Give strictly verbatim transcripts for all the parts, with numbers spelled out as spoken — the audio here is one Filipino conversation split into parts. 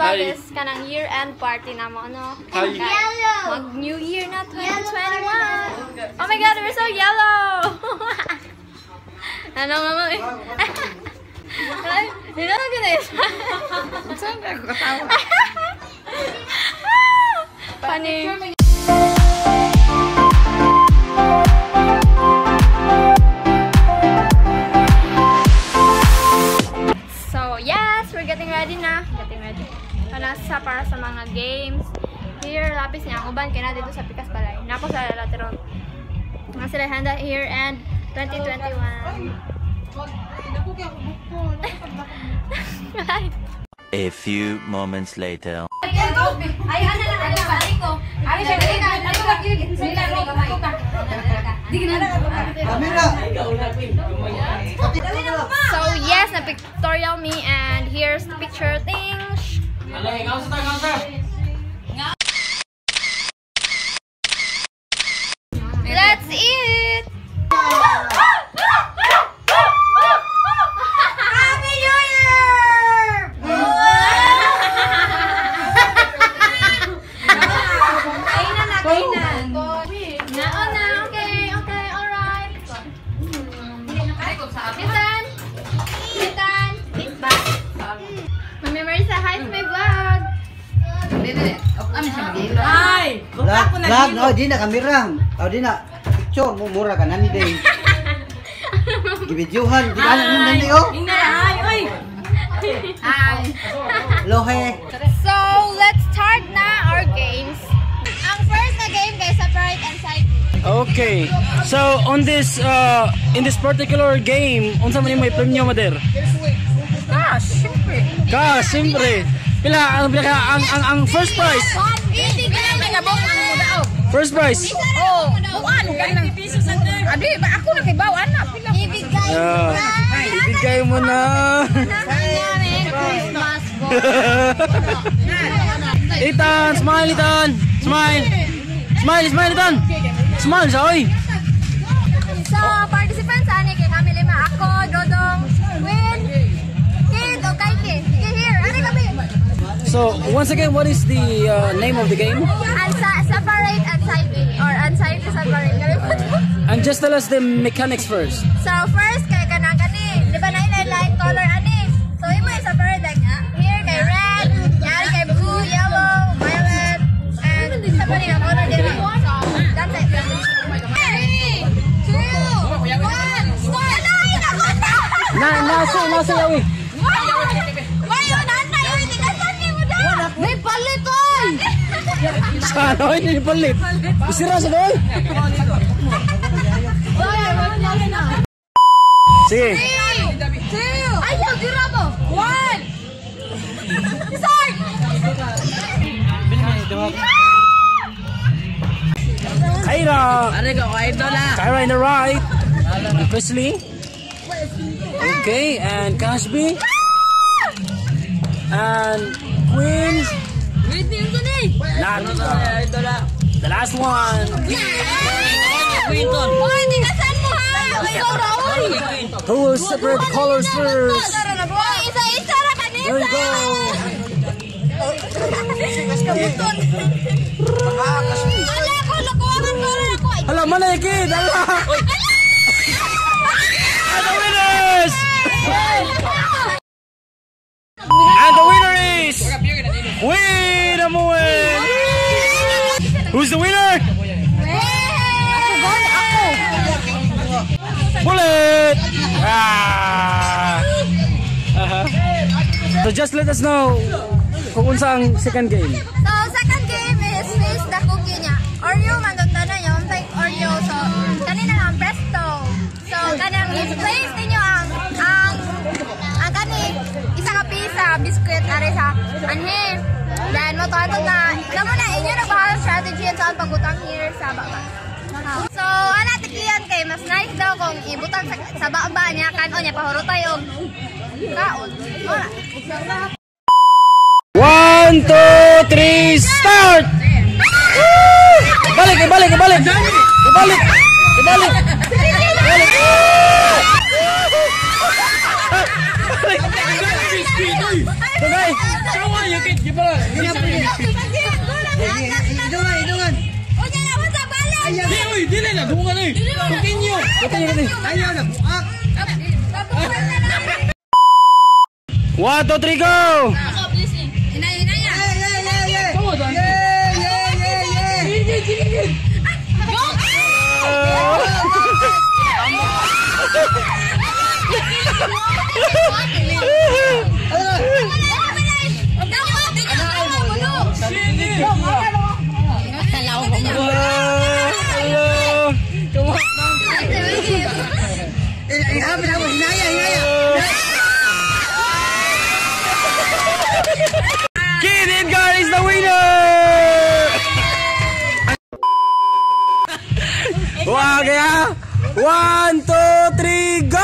vlog is kanang year-end party na mo, no? Hi. Mag New Year na twenty twenty-one. Oh my God, we're so yellow. Ano mama? Ay, hindi na ganun. Saan ka ako katawa? Funny. So, yes, we're getting ready na. Getting ready. Panasa para sa mga games. Here, lapis niya. Ang uban, kaya na dito sa Pikas Balay. Nako sa lateral. Mga sila handa here and twenty twenty-one. A few moments later. Ay, ano na lang, balik ko. Ay, siya, dali ka, dali ka. Sila, dali ka, dali ka. Di ka na. Camera! So, yes, na pictorial me and here's the picture thing. Let's eat! Happy New Year! Kainan na, kainan. Naon na, okay, okay, alright. Kitan! Kitan! Kitba! Mami Marisa, hi to my vlog! Ay! Vlog, vlog, no, di na kamera. O, di na. Picture, mura ka nani day. Gibidyohan, di ka na nani, oh. Hindi, ay, oy! Hi! Lohe. So, let's start na our games. Ang first na game kay Separate and Side. Okay, so on this uh, in this particular game, unsa man may premyo mader? Gosh, syempre! Ka, siyempre. Pila ang pila ka ang ang, ang first prize. First prize. Oh, buwan, ganang pesos ang Abi, ba ako nakibaw anak. Ibigay Yeah. Ibigay mo na. Christmas Ethan, smile Ethan. Smile. Smile, smile Ethan. Smile sa oy. So, participants ani kay kami lima. Ako, Dodong, Win, Kid, o Kaike. Sige here, ano kami? So once again, what is the uh, name of the game? Ansa Separate and Side or Unsight to Separate. And just tell us the mechanics first. So, first kay kanang kani, di ba na line color ani? So, imo i-separate like here kay red, yari kay blue, yellow, violet, and separate ang color din. So, that's it. Three, two, one, start! Na nasa nasa yawi. Wayo nanay, uy, tigasan ni mo daw. May palit oy. Sa ano ini palit? Isira sa doy. Sige. Two. Ayaw, dira mo. One. Start. Kyra. Ano ka, idol ah? Kyra in the right. Presley. Okay, and Cashby. And Queen. Wait, yung gani! Not the last one. Quinton! Uy, tigasan mo ha. Ayaw, Raul. Who will separate the colors first? Uy, isa-isa ra kanisa. There you go. Ala, ako, lukuwangan ko rin ako. Ay, Hala, mana yung kid? Hala! And the winners! And the winner is... Win! Amuin! Who's the winner? Bullet! Ah! Uh-huh. So just let us know kung unsa ang second game. So, second game is face the cookie niya. Oreo, mandunta na yung like Oreo. So, kanina lang, presto. So, kanang i-place ninyo ang, ang, ang kani, isa ka pisa, biskuit, are sa anhin. Then, matuwa na, alam mo na, inyo na bahal strategy at saan pagutang here sa baba. So, ana tikiyan kay mas nice daw kung ibutang sa, sa baba niya, kanon niya, pahuro tayo. Kaon. Wala. One, two, three, start! Woo! Ibalik, ibalik, ibalik! Ibalik! Ibalik! Ibalik! Tugay. Hidungan, hidungan. Continue, continue. Ayaw na buak. One, two, three, go! Kid Edgar is the winner! Wah, kaya! One, two, three, go!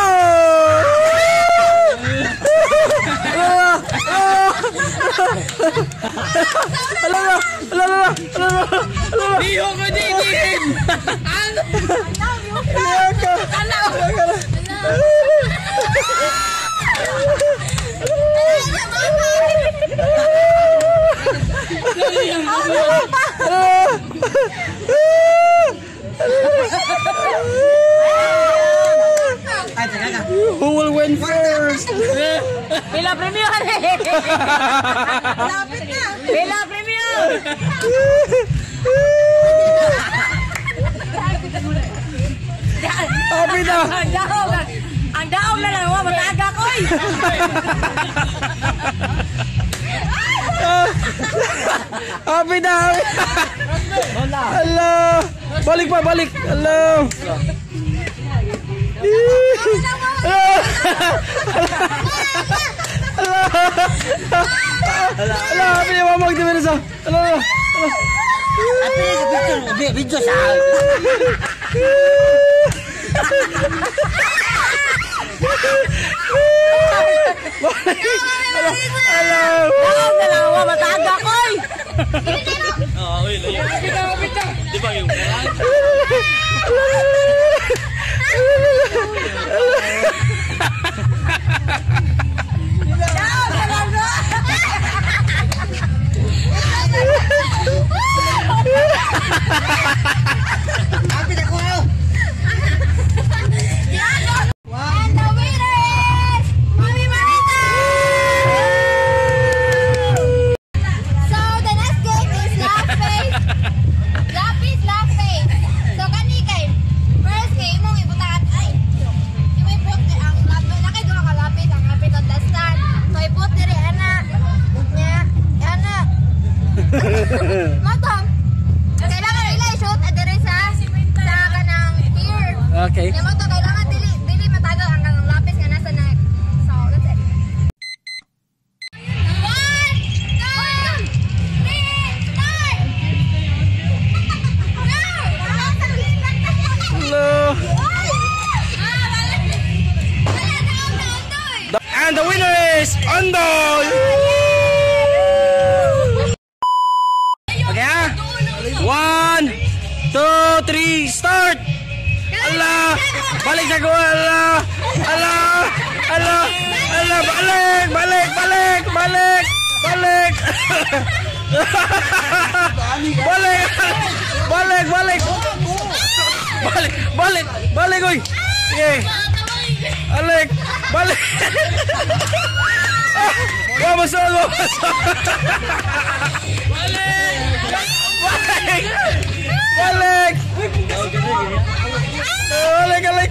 Alam mo! Alam mo! Alam mo! Alam mo! Liho ko din! Liho ko! Who will win first? Pila premium! Lapit na! Pila premium! Happy na! Ang daog! Ang daog na lang! Mataga ko eh! Happy na! Hello! Balik pa! Balik! Hello! Hello! Happy na! Mamag di ba sa? Hello! Video sa. Hello! Daog na lang! Mataga ko eh! Di ba yung Daog na lang! Kapit ako. And the winner is Mami Marita! So the next game is last phase. Lapis, last phase. So kani kay first game mong ibutat ay. Yung ipot ang lapis, nakay duha ka lapis ang lapis on the stand. So ipot diri ana. Nya, ana. Matong. Kailangan nila i-shoot at diri sa sa kanang tier. Okay. Yung moto kailangan dili dili matagal ang kanang lapis nga nasa neck. So that's it. One, two, three, start! Hello! And the winner is Andol! Okay ha? One, two, three, start! Allah! Balik sa kuha! Allah! Allah! Allah! Allah! Balik! Balik! Balik! Balik! Balik! Balik! Balik! Balik! Balik! Balik! Balik! Uy! Sige! Balik! Balik! Wamasol! Wamasol! Balik! Balik! Balik! Balik! Balik!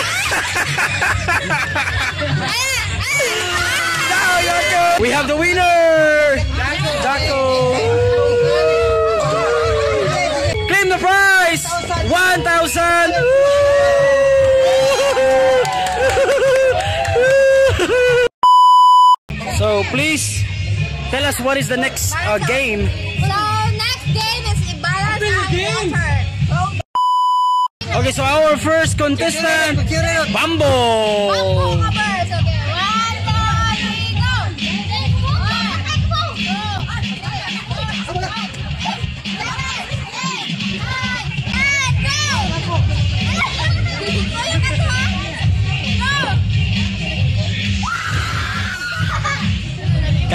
We have the winner! Daco! Claim the prize! one thousand! So please tell us what is the next uh, game. So next game is Ibalas and Water. Okay, so our first contestant, Bambo. Bambo ka first. Okay, one, two, three, go.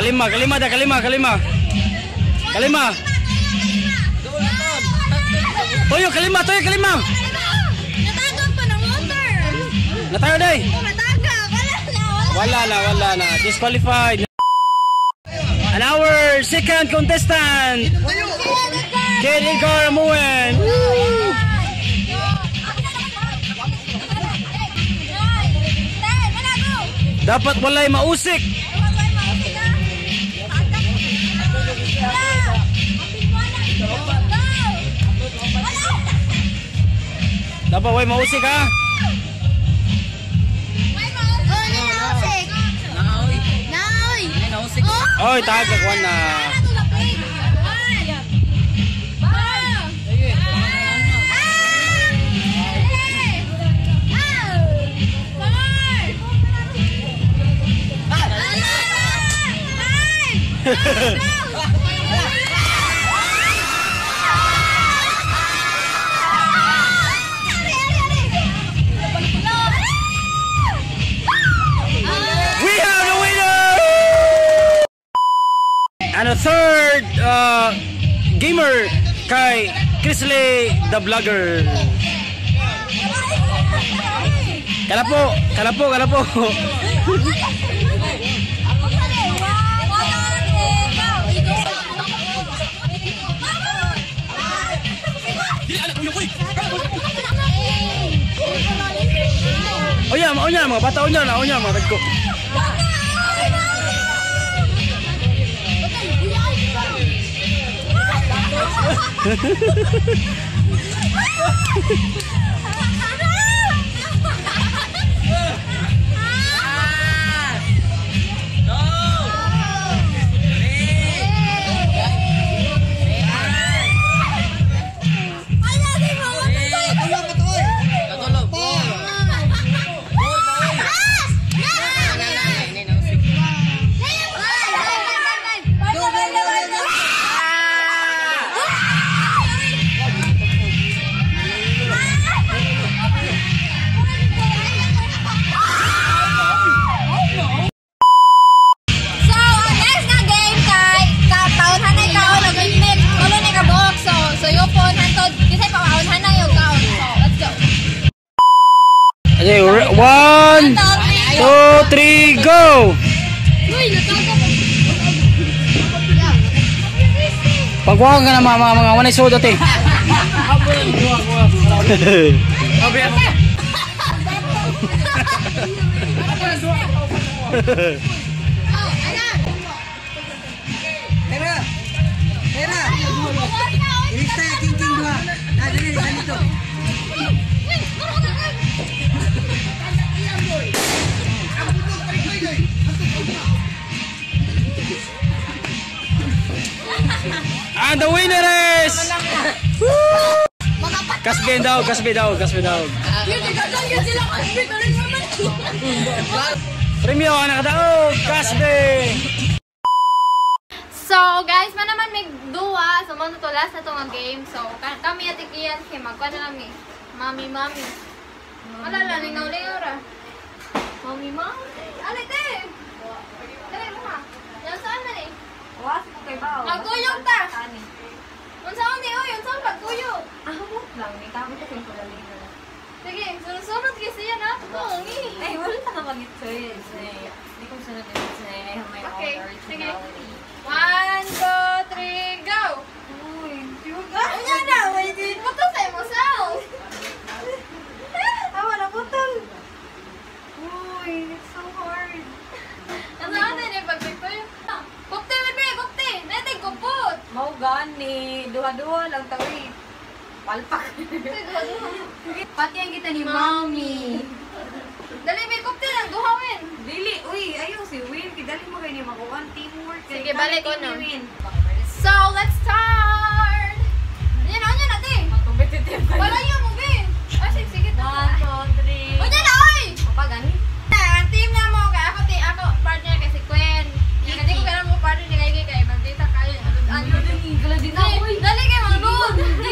kalima, kalima dah, kalima, kalima. Kalima. Toyo, kalima, toyo, kalima. Natagag pa ng water. Natayo day. Natagag. Wala na, wala. Wala na, disqualified. And our second contestant, Kid Edgar Amuen. Woo! Dapat walay mausik. Dapat walay mausik ha. Oy, tagak wan na. We have the winner! And a third uh, gamer kay Chrisley the Vlogger. Kala po, kala po, kala po. Onya, onya mga bata, onya na, onya mga tagko. Okay, one, two, three, go! Pagkuha ka na mga mga mga wanay soda te. Tera. Tera. Irista king king dua. Nah, dali di sana tu. And the winner is Kasbe daw, Kasbe daw, Kasbe daw. Premio anak daw, Kasbe. So guys, man naman may duwa. So mo to last na to nga game. So kami at ikiyan kay magkuha na kami. Mami, mami. Wala lang, lingaw-lingaw ra. Mami, mami. Alite! Dali mo ha. Yan saan na eh? Was ko kay bao. Nagkuyog ta! Unsaon ni oy, unsaon pagkuyog? Ah, mo lang ni kami kasi ko dali na. Sige, sunod kasi yan ha. Tungi. Ay, wala ta ka mag-choice. Hindi ko sunod din sa may Okay, order sige. originality. One, two, three, go! Uy, Ano na? May din mo to sa emotion. awa na putol. Uy, it's so hard. Ano natin eh, pagpagkuyog? Kukti, bebe, kukti! Natin, kupot! Mau gani, duha-duha lang tawi. Palpak. Pati ang kita ni Mami. Dali, may kukti lang, duhawin! Dili, uy, ayaw si Win. Kidali mo kayo ni makuha. Teamwork. Sige, balik ko na. Win. So, let's start! Yan na, yan natin! Competitive ka. Wala yung movie! Ah, sige, sige. One, two, three. O, yan na, oy! Apa gani? Ang team na mo, kaya ako, ti- ako partner kay si Gwen. Kasi ko kailan mo partner ni Kaigi kay Maldita kayo. Ano din? Gala din na, uy. Dali kayo, mga good!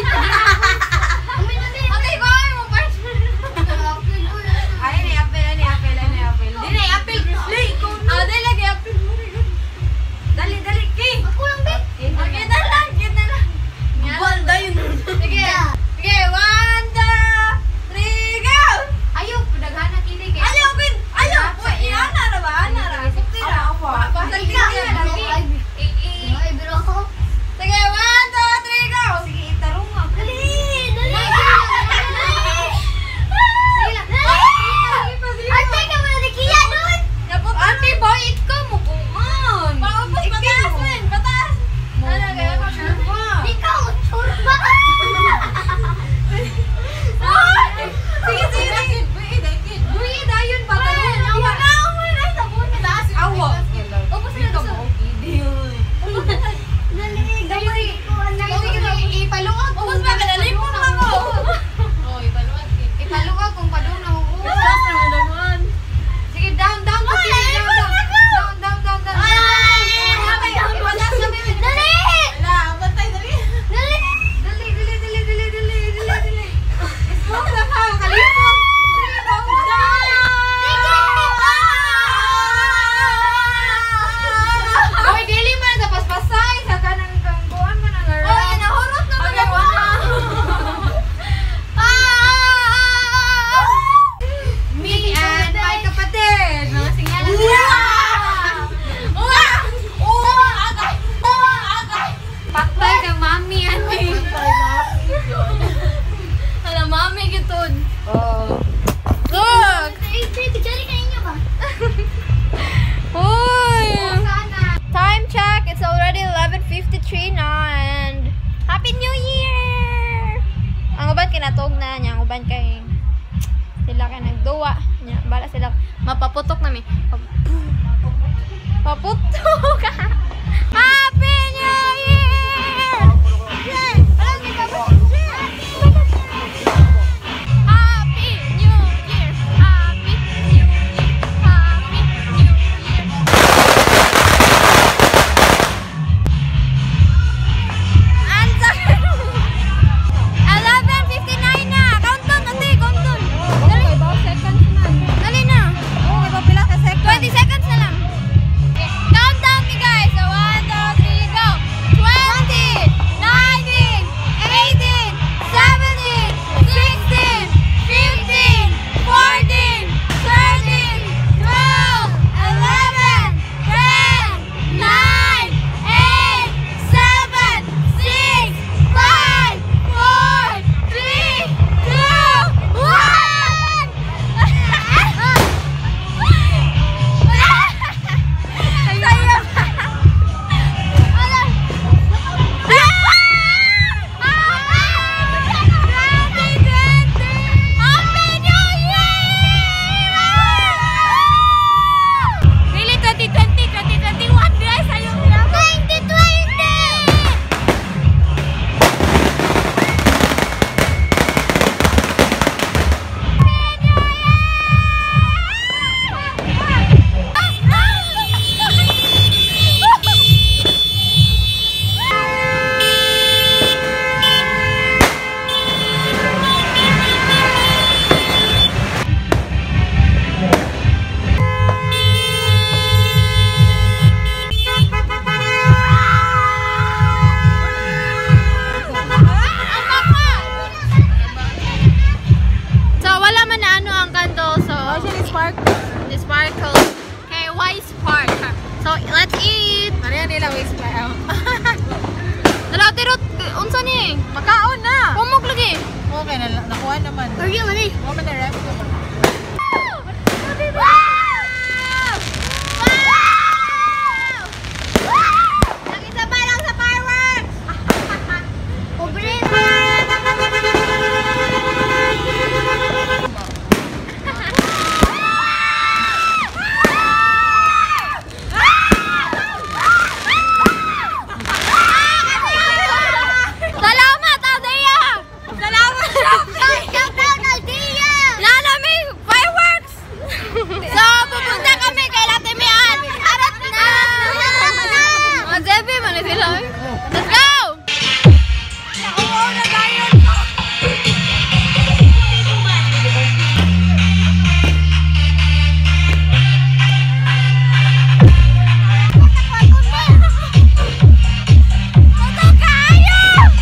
Ate, ko ay mo partner. Ay, ni apel, ni apel, ni apel. Di na apel, Grizzly. Ikaw na. Ah, dali lagi, apil mo rin. Happy New Year! Ang uban kinatog na niya, ang uban kay sila kay nagduwa niya. Bala sila mapaputok na mi. Paputok ka! Happy New Year! Yay! Alam niyo ba? Happy New Year! Happy New Year! Happy New Year! Answer! eleven fifty-nine na! Countdown ate! Countdown! Dali! Seconds na. Dali na! Oo, iba pila ka seconds. twenty seconds na lang. Countdown me guys! So one, two, three, go! twenty, nineteen, eighteen, seventeen, sixteen, fifteen, fourteen, thirteen, twelve, eleven, ten, nine, eight, seven, six, five, four, three, two, one! Saya pa! Happy New Year! Really twenty twenty, twenty twenty-one guys, ayun na. twenty twenty! So wala man na ano ang candle, so the sparkle. Okay, why spark? So let's eat. Mariya nila waste pa. Dala tirot unsa ni? Makaon na. Pumok lagi. Okay na nakuha naman. Ariyo man ni. Mo man na rep. Wow! Wow! Nakita pa lang sa fireworks. Pobre Salamat, Aldea! Salamat! Shout out, Aldea! Lala, may fireworks! So, pupunta kami kay Late Mian. Arat na! Mga Zebi, man sila. Let's go! Nauuhaw na tayo! Tutok kayo!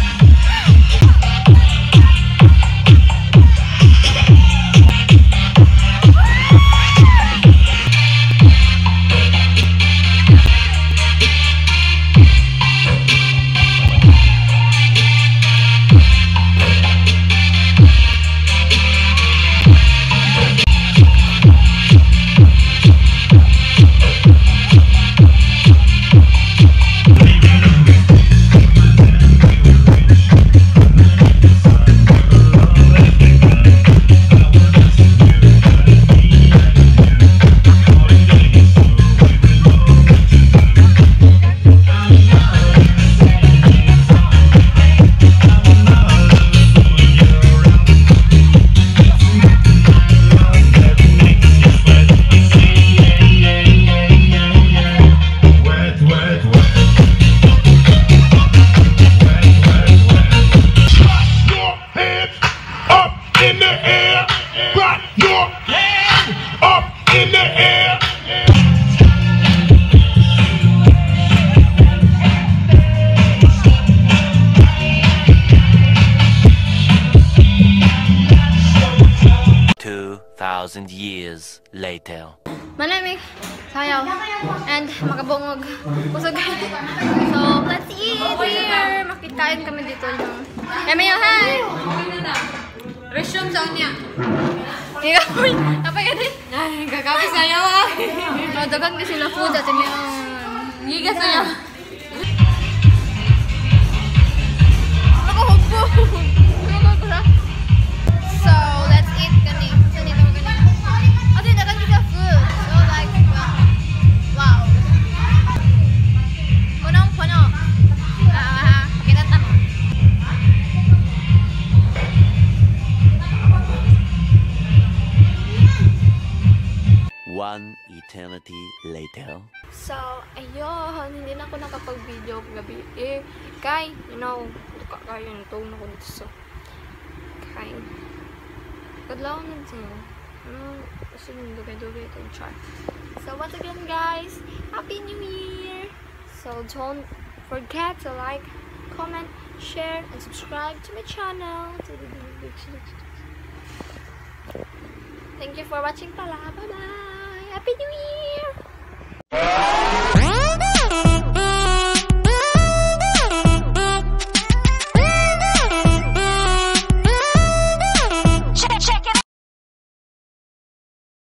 Two thousand years later. Malamig, sayaw, and makabungog. Busog. So, let's eat here. Makikain kami dito. Kami yung hi! Resume sa niya. Ikaw, apa ka din? Ay, kakapi sayaw ah. Madagang na sila food at may Giga sayaw. So let's eat kani. Kani to kani. Ate dagan kita food. So like wow. Punong puno. Ah, kita tamo. One eternity later. So, ayun, hindi na ako nakapag-video gabi. Eh, kay, you know, duka kayo yung tone ako dito. So, kay, kadlaw na din. Ano, kasi yung dugay-dugay ito yung char. So, once again, guys, Happy New Year! So, don't forget to like, comment, share, and subscribe to my channel. Thank you for watching pala. Bye-bye! Happy New Year!